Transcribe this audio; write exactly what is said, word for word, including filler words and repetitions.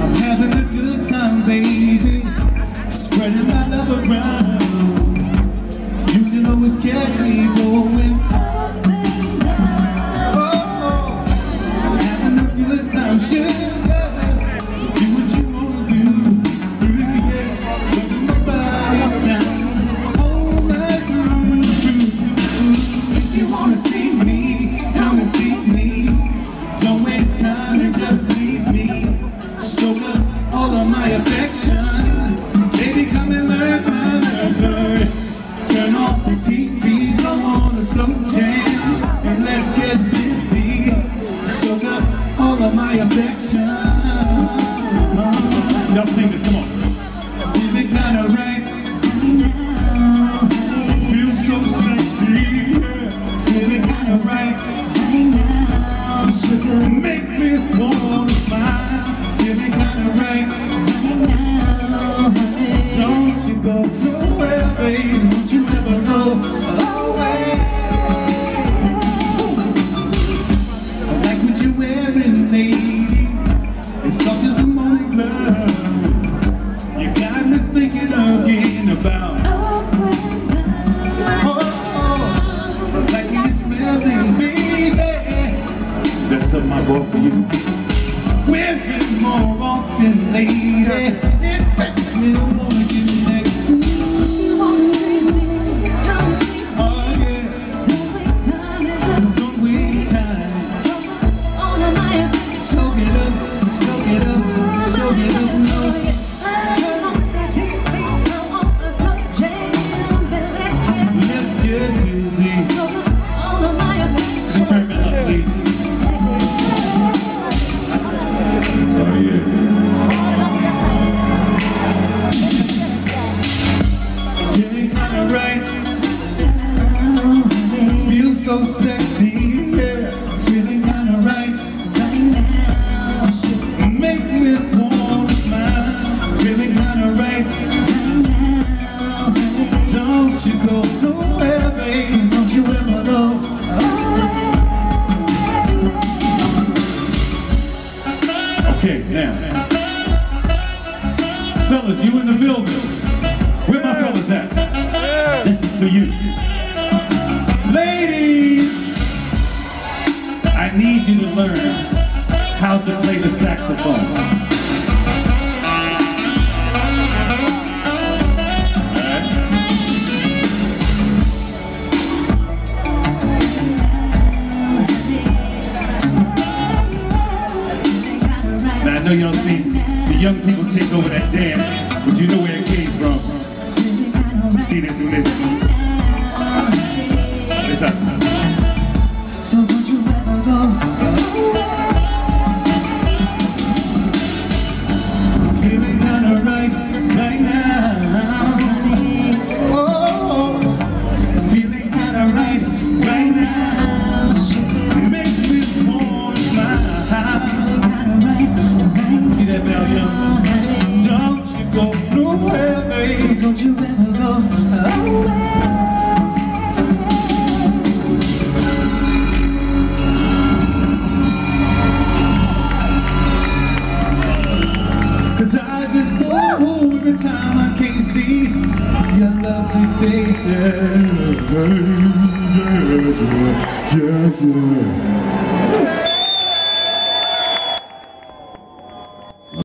I'm having a good time, baby, spreading my love around. You can always catch me going up and down. Oh, I'm having a good time, sugar. So do what you wanna do. Yeah, loving my body down all night through. If you wanna see me, come and see me. Don't waste time and just please me. Soak up all of my affection. Baby, come and learn my lesson. Turn off the T V, go on a slow jam, and let's get busy. Soak up all of my affection. Y'all sing this, come on. Feeling kinda right now. Feel so sexy. Feeling kinda right now. Sugar, make me wanna smile. Feeling kinda right now. Don't you go nowhere, baby. Don't you ever go away. I like what you're wearing, ladies. It's soft as a morning glove. You got me thinking again about oh, I like you smelling, baby. That's something I bought for you. Wear it more often, lady. It makes me wanna get next to you. Oh yeah. Don't waste time. Soak it up, soak it up, soak it up, no. Let's get busy. And turn me up, please. Oh yeah. Feeling kinda right. Feel so sexy, yeah. Feeling kinda right. Make me wanna smile. Feeling kinda right. Don't you go nowhere, baby. Don't you ever go. Okay, now, fellas, you in the building. Where my fellas at? This is for you. Ladies, I need you to learn how to play the saxophone. Now, I know you don't see the young people take over that dance, but you know where it came from. You see this in this. It's up. So don't you ever go away. Feeling kinda right, right now. Oh, feeling kinda right, right now. Make me wanna smile. See that bell, young? Don't you go nowhere, baby. Don't you ever go away. Cause I just go every time I can't see your lovely faces.